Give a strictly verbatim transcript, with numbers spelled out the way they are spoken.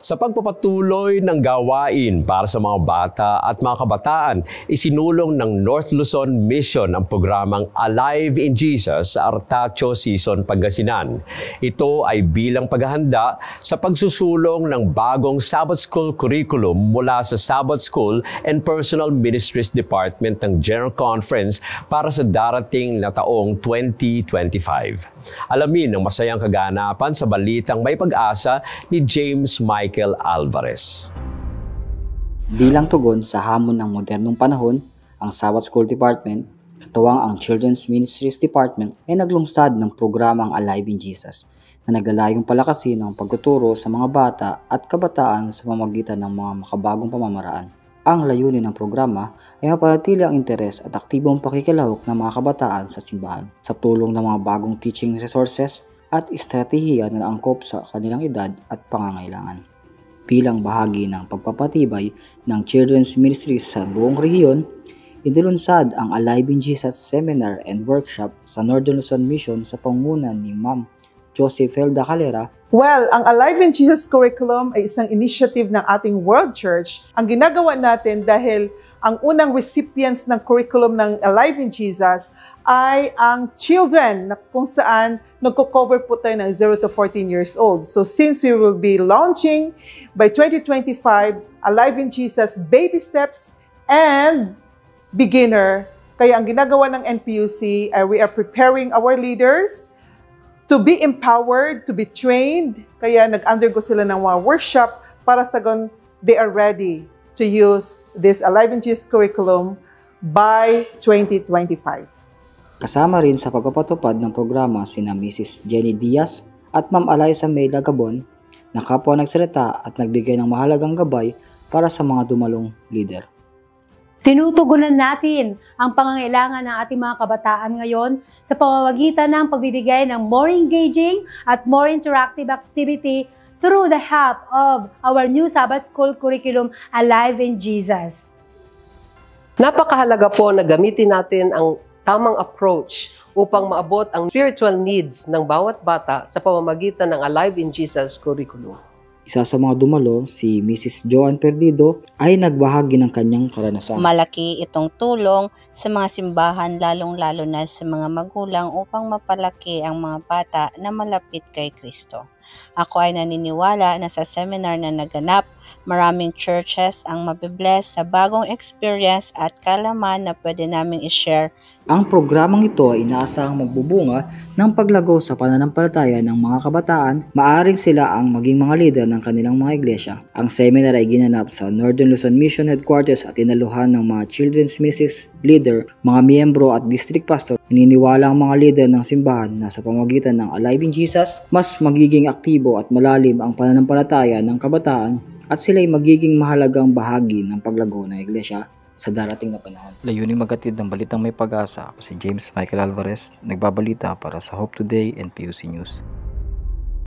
Sa pagpapatuloy ng gawain para sa mga bata at mga kabataan, isinulong ng North Luzon Mission ang programang Alive in Jesus sa Artacho Season, Pangasinan. Ito ay bilang paghahanda sa pagsusulong ng bagong Sabbath School curriculum mula sa Sabbath School and Personal Ministries Department ng General Conference para sa darating na taong twenty twenty-five. Alamin ang masayang kaganapan sa balitang may pag-asa ni James Michael Alvarez. Bilang tugon sa hamon ng modernong panahon, ang Sabbath School Department, katuwang ang Children's Ministries Department, ay naglungsad ng programang Alive in Jesus na naglalayong palakasin ang pagtuturo sa mga bata at kabataan sa pamamagitan ng mga makabagong pamamaraan. Ang layunin ng programa ay mapanatili ang interes at aktibong pakikilahok ng mga kabataan sa simbahan sa tulong ng mga bagong teaching resources at estratehiya na naangkop sa kanilang edad at pangangailangan. Bilang bahagi ng pagpapatibay ng Children's Ministries sa buong rehiyon, inilunsad ang Alive in Jesus Seminar and Workshop sa Northern Luzon Mission sa pangunan ni Ma'am Josefelda Calera. Well, ang Alive in Jesus curriculum ay isang initiative ng ating World Church. Ang ginagawa natin dahil ang unang recipients ng curriculum ng Alive in Jesus ay ang children na kung saan nagko-cover po tayo ng zero to fourteen years old. So since we will be launching by twenty twenty-five, Alive in Jesus Baby Steps and Beginner, kaya ang ginagawa ng N P U C ay we are preparing our leaders to be empowered, to be trained. Kaya nag-undergo sila ng mga workshop para sa gun they are ready to use this Alive in Jesus curriculum by twenty twenty-five. Kasama rin sa pagpapatupad ng programa sina Missus Jenny Diaz at Ma'am Eliza May Lagabon na kapwa nagsalita at nagbigay ng mahalagang gabay para sa mga dumalong leader. Tinutugunan natin ang pangangailangan ng ating mga kabataan ngayon sa pamamagitan ng pagbibigay ng more engaging at more interactive activity through the help of our new Sabbath School curriculum, Alive in Jesus. Napakahalaga po na gamitin natin ang tamang approach upang maabot ang spiritual needs ng bawat bata sa pamamagitan ng Alive in Jesus curriculum. Isa sa mga dumalo, si Missus Joan Perdido, ay nagbahagi ng kanyang karanasan. Malaki itong tulong sa mga simbahan, lalong-lalo na sa mga magulang upang mapalaki ang mga bata na malapit kay Kristo. Ako ay naniniwala na sa seminar na naganap, maraming churches ang mabibless sa bagong experience at kalaman na pwede naming i-share. Ang programang ito ay inaasahang magbubunga ng paglago sa pananampalataya ng mga kabataan. Maaring sila ang maging mga leader ng kanilang mga iglesia. Ang seminar ay ginanap sa Northern Luzon Mission Headquarters at inaluhan ng mga Children's Ministries leader, mga miyembro at district pastor. Naniniwala ang mga leader ng simbahan na sa pamamagitan ng Alive in Jesus, mas magiging aktibo at malalim ang pananampalataya ng kabataan at sila ay magiging mahalagang bahagi ng paglago ng iglesia sa darating na panahon. Layuning magatid ng balitang may pag-asa. Ako si James Michael Alvarez, nagbabalita para sa Hope Today and P U C News.